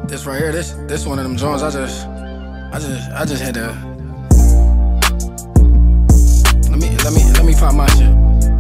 This right here, this one of them joints. I just had to. Let me find my shit.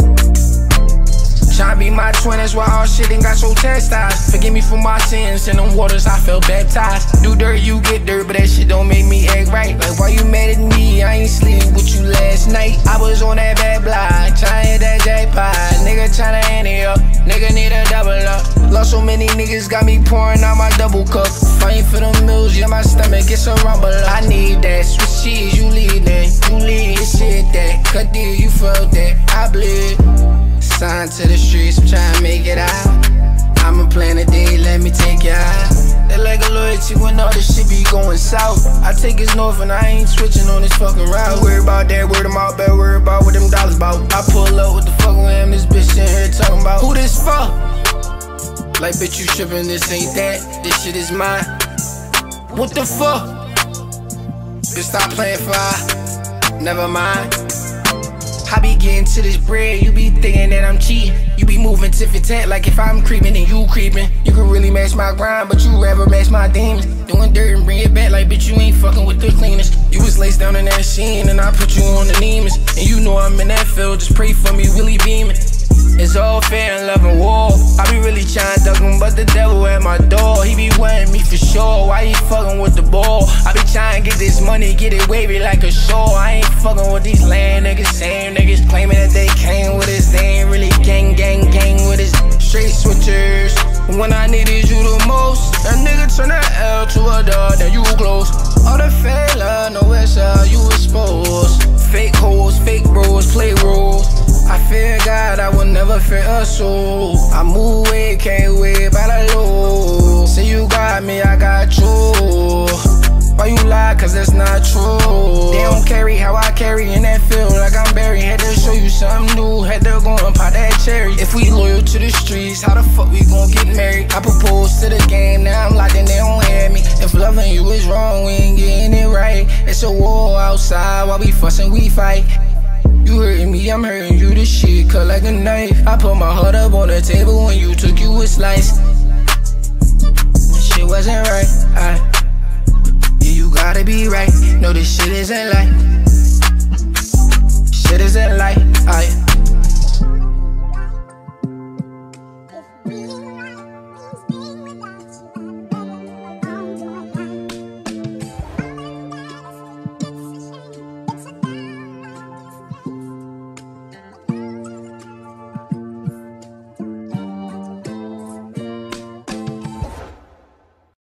Tryna be my twin, that's why all shit ain't got so chastised. Forgive me for my sins, in them waters I felt baptized. Do dirt, you get dirt, but that shit don't make me act right. Like why you mad at me, I ain't sleep with you last night. I was on that bad block, tryna hit that jackpot. Nigga tryna ante up, nigga need a double up. Lost so many niggas, got me pouring out my double cup. Fighting for them meals, yeah, my stomach gets a rumble up. I need that, switch cheese, you lead that. You lead, shit that, cut deal, you felt that, I bleed. Signed to the streets, I'm tryna make it out. I'ma plan a day, let me take you out. They like a loyalty when all this shit be going south. I take it north and I ain't switching on this fucking route. Worry about that, word them out, better worry about what them dollars bout. I pull up, what the fuck with him, this bitch sitting here talking about who this for? Like bitch you trippin', this ain't that, this shit is mine. What the fuck? Bitch stop playing fire, never mind. I be getting to this bread, you be thinking that I'm cheating. You be moving tit for tat like if I'm creeping and you creeping. You can really match my grind, but you rather match my demons. Doing dirt and bring it back like bitch you ain't fucking with the cleanest. You was laced down in that sheen and I put you on the Nemus. And you know I'm in that field, just pray for me, Willie beaming. It's all fair and love and war. I be really trying to duck him, but the devil at my door. He be wanting me for sure, why he fucking with the ball? I be trying to get this money, get it wavy like a shore. I ain't fucking with these land niggas, same niggas claiming that they came with us. They ain't really gang with us. Straight switchers, when I needed you the most. That nigga turn that L to a dog, then you close. All the failure, no it's how you exposed. Fake hoes, fake bros, play roles. I fear God, I will never fear a soul. I move weight, can't wait by the low. Say you got me, I got you. Why you lie, cause that's not true. They don't carry how I carry in that field like I'm buried. Had to show you something new, had to go and pop that cherry. If we loyal to the streets, how the fuck we gon' get married? I propose to the game, now I'm locked and they don't hear me. If loving you is wrong, we ain't getting it right. It's a war outside, while we fussin', we fight. You hurting me, I'm hurting you, this shit cut like a knife. I put my heart up on the table when you took you a slice. This shit wasn't right, yeah, you gotta be right. No, this shit isn't like